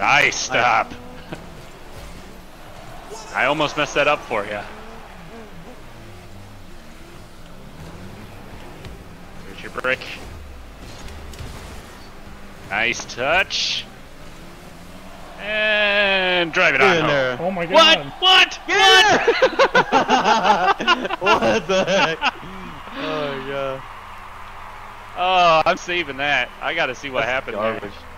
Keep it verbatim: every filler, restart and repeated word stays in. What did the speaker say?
Nice stop. I almost messed that up for you. Here's your brick. Nice touch. And drive it Get on in home. there. Oh my What? god. What? Yeah! What? What the heck? Oh my god. Oh, I'm saving that. I gotta see what That's happened there. garbage.